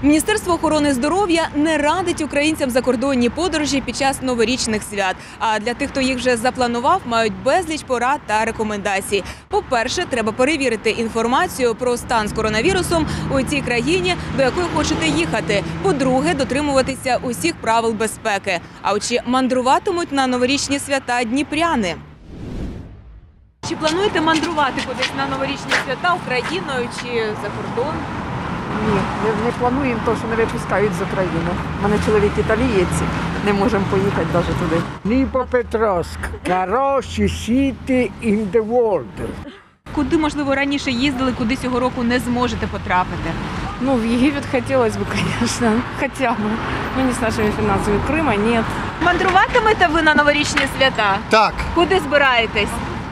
Міністерство охорони здоров'я не радить українцям закордонні подорожі під час новорічних свят. А для тих, хто їх вже запланував, мають безліч порад та рекомендацій. По-перше, треба перевірити інформацію про стан з коронавірусом у цій країні, до якої хочете їхати. По-друге, дотримуватися усіх правил безпеки. А от чи мандруватимуть на новорічні свята дніпряни? Чи плануєте мандрувати кудись на новорічні свята Україною чи за кордон? Ні, не плануємо, тому що не випускають з України. У мене чоловік італієць, не можемо поїхати навіть туди. Дніпропетровськ – кращий city in the world. Куди, можливо, раніше їздили, куди цього року не зможете потрапити? Ну, в Египет хотелось бы, конечно, хотя бы. Ну, не с нашими финансами. Крыма нет. Мандруватимете ви на новорічні свята? Так, Куди збираєтесь?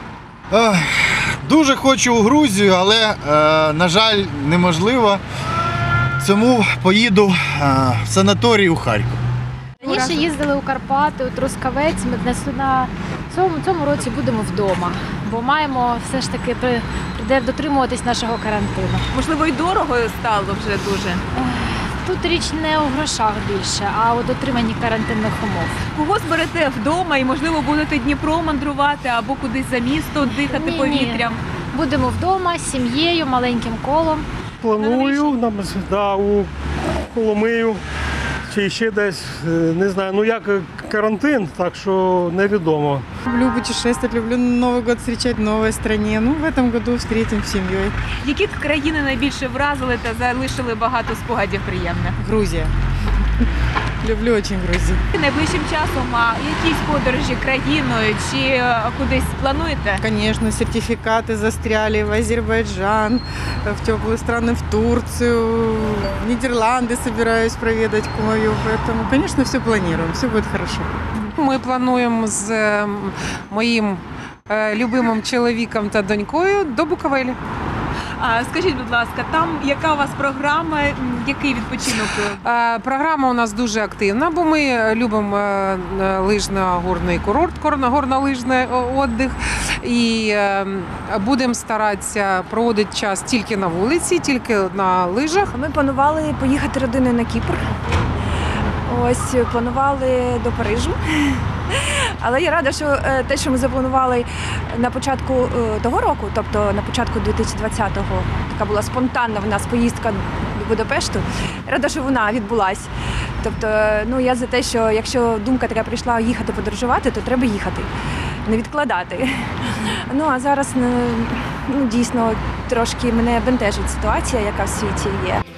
дуже хочу у Грузію, але, на жаль, неможливо. Тому поїду в санаторій у Харків. Раніше їздили у Карпати, у Трускавець. Ми на цьому році будемо вдома, бо маємо все ж таки дотримуватись нашого карантину. Можливо, і дорого стало вже дуже. Тут річ не у грошах більше, а у дотриманні карантинних умов. Кого зберете вдома і, можливо, будете Дніпро мандрувати або кудись за місто дихати Ні-ні. повітрям? Будемо вдома з сім'єю, маленьким колом. Планую у Коломию чи ще десь, не знаю, ну як карантин, так що невідомо. Люблю путешествовать, люблю Новый год встречать в новой стране. Ну, в этом году встретим с семьей. Які країни найбільше вразили та залишили багато спогадів приємних? Грузия. Люблю очень Грузию. Найближчим часом якісь подорожі країною чи кудись плануєте? Конечно, сертификаты застряли в Азербайджан, в теплые страны, в Турцию, в Нидерланды собираюсь проведать кумовью. Поэтому, конечно, все планируем, все будет хорошо. Ми плануємо з моїм любимим чоловіком та донькою до Буковелі. Скажіть, будь ласка, там яка у вас програма, який відпочинок? Програма у нас дуже активна, бо ми любимо лижно-горний курорт, горнолижний відпочинок. І будемо старатися проводити час тільки на вулиці, тільки на лижах. Ми планували поїхати родиною на Кіпр. Ось, планували до Парижу. Але я рада, що те, що ми запланували на початку того року, тобто на початку 2020-го, така була спонтанна в нас поїздка до Будапешту, рада, що вона відбулась. Тобто, ну, я за те, що якщо думка така прийшла їхати подорожувати, то треба їхати, не відкладати. Ну, а зараз, ну, дійсно, трошки мене бентежить ситуація, яка в світі є.